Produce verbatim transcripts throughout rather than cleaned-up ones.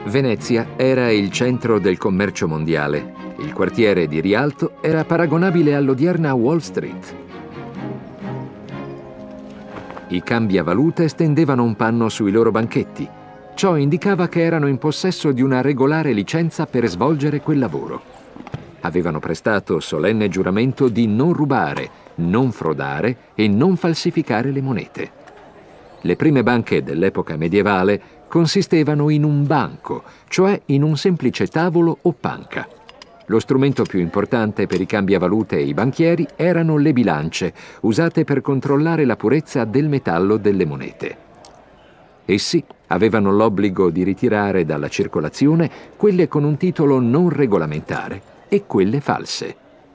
Venezia era il centro del commercio mondiale. Il quartiere di Rialto era paragonabile all'odierna Wall Street. I cambiavalute stendevano un panno sui loro banchetti. Ciò indicava che erano in possesso di una regolare licenza per svolgere quel lavoro. Avevano prestato solenne giuramento di non rubare, non frodare e non falsificare le monete. Le prime banche dell'epoca medievale consistevano in un banco, cioè in un semplice tavolo o panca. Lo strumento più importante per i cambiavalute e i banchieri erano le bilance, usate per controllare la purezza del metallo delle monete. Essi avevano l'obbligo di ritirare dalla circolazione quelle con un titolo non regolamentare e quelle false.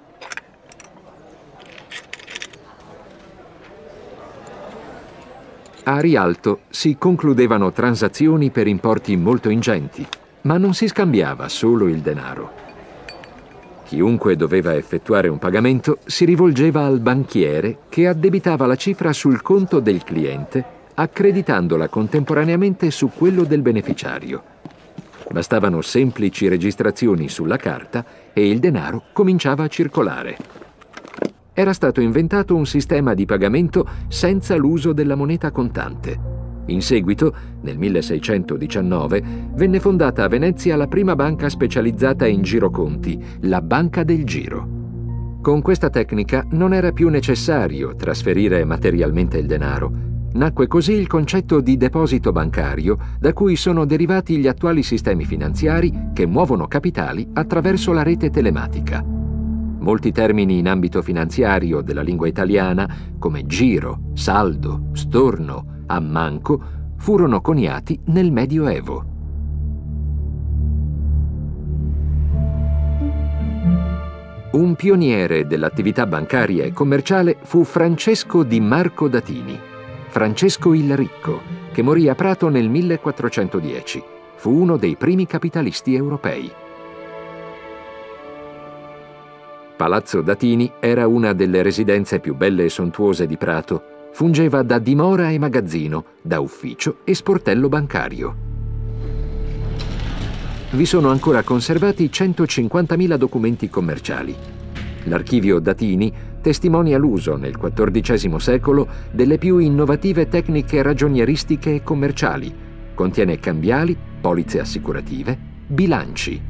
A Rialto si concludevano transazioni per importi molto ingenti, ma non si scambiava solo il denaro. Chiunque doveva effettuare un pagamento si rivolgeva al banchiere che addebitava la cifra sul conto del cliente, accreditandola contemporaneamente su quello del beneficiario. Bastavano semplici registrazioni sulla carta e il denaro cominciava a circolare. Era stato inventato un sistema di pagamento senza l'uso della moneta contante. In seguito, nel milleseicentodiciannove, venne fondata a Venezia la prima banca specializzata in giroconti, la Banca del Giro. Con questa tecnica non era più necessario trasferire materialmente il denaro. Nacque così il concetto di deposito bancario, da cui sono derivati gli attuali sistemi finanziari che muovono capitali attraverso la rete telematica. Molti termini in ambito finanziario della lingua italiana, come giro, saldo, storno, ammanco, furono coniati nel Medioevo. Un pioniere dell'attività bancaria e commerciale fu Francesco di Marco d'Atini, Francesco il Ricco, che morì a Prato nel millequattrocentodieci. Fu uno dei primi capitalisti europei. Palazzo d'Atini era una delle residenze più belle e sontuose di Prato. Fungeva da dimora e magazzino, da ufficio e sportello bancario. Vi sono ancora conservati centocinquantamila documenti commerciali. L'archivio d'Atini testimonia l'uso nel quattordicesimo secolo delle più innovative tecniche ragionieristiche e commerciali. Contiene cambiali, polizze assicurative, bilanci.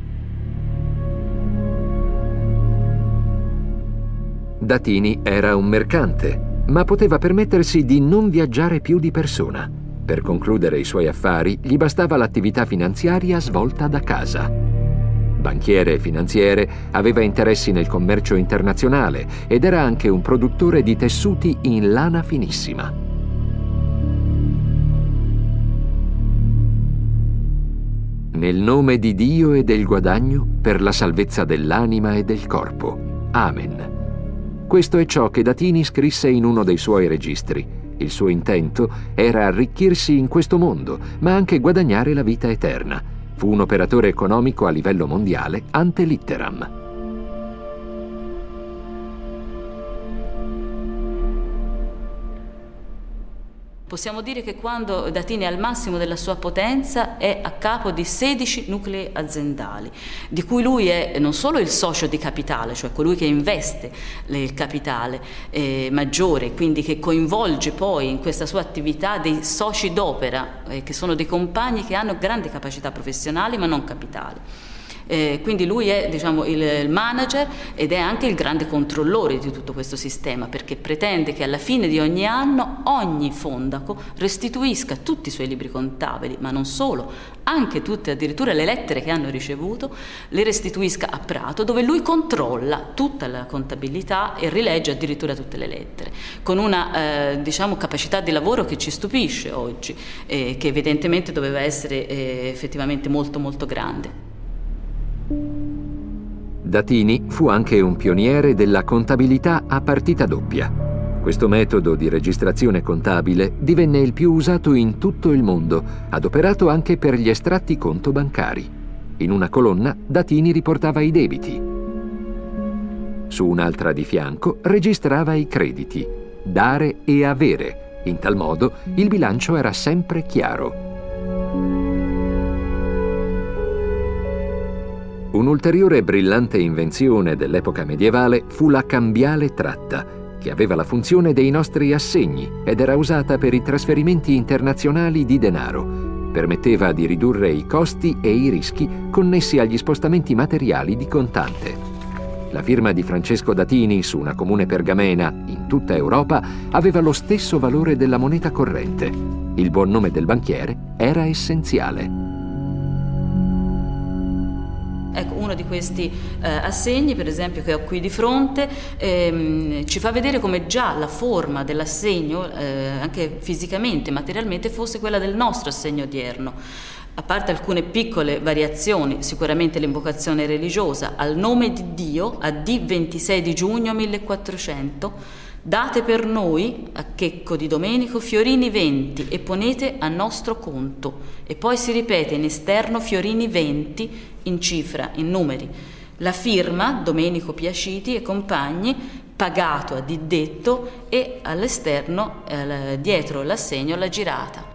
D'Atini era un mercante, ma poteva permettersi di non viaggiare più di persona. Per concludere i suoi affari gli bastava l'attività finanziaria svolta da casa. Banchiere e finanziere, aveva interessi nel commercio internazionale ed era anche un produttore di tessuti in lana finissima. Nel nome di Dio e del guadagno, per la salvezza dell'anima e del corpo. Amen. Questo è ciò che d'Atini scrisse in uno dei suoi registri. Il suo intento era arricchirsi in questo mondo, ma anche guadagnare la vita eterna. Fu un operatore economico a livello mondiale ante litteram. Possiamo dire che quando d'Atini è al massimo della sua potenza è a capo di sedici nuclei aziendali, di cui lui è non solo il socio di capitale, cioè colui che investe il capitale eh, maggiore, quindi che coinvolge poi in questa sua attività dei soci d'opera, eh, che sono dei compagni che hanno grandi capacità professionali ma non capitali. Eh, quindi lui è, diciamo, il, il manager ed è anche il grande controllore di tutto questo sistema, perché pretende che alla fine di ogni anno ogni fondaco restituisca tutti i suoi libri contabili, ma non solo, anche tutte addirittura le lettere che hanno ricevuto, le restituisca a Prato, dove lui controlla tutta la contabilità e rilegge addirittura tutte le lettere, con una eh, diciamo, capacità di lavoro che ci stupisce oggi, eh, che evidentemente doveva essere eh, effettivamente molto molto grande. D'Atini fu anche un pioniere della contabilità a partita doppia. Questo metodo di registrazione contabile divenne il più usato in tutto il mondo, adoperato anche per gli estratti conto bancari. In una colonna d'Atini riportava i debiti. Su un'altra di fianco registrava i crediti, dare e avere. In tal modo il bilancio era sempre chiaro. Un'ulteriore brillante invenzione dell'epoca medievale fu la cambiale tratta, che aveva la funzione dei nostri assegni ed era usata per i trasferimenti internazionali di denaro. Permetteva di ridurre i costi e i rischi connessi agli spostamenti materiali di contante. La firma di Francesco Datini su una comune pergamena in tutta Europa aveva lo stesso valore della moneta corrente. Il buon nome del banchiere era essenziale. Ecco, uno di questi eh, assegni, per esempio, che ho qui di fronte, ehm, ci fa vedere come già la forma dell'assegno, eh, anche fisicamente, materialmente, fosse quella del nostro assegno odierno. A parte alcune piccole variazioni, sicuramente l'invocazione religiosa, al nome di Dio, a D ventisei di giugno millequattrocento, date per noi, a Checco di Domenico, fiorini venti e ponete a nostro conto. E poi si ripete in esterno fiorini venti in cifra, in numeri. La firma, Domenico Piaciti e compagni, pagato a Diddetto, e all'esterno, eh, dietro l'assegno, la girata.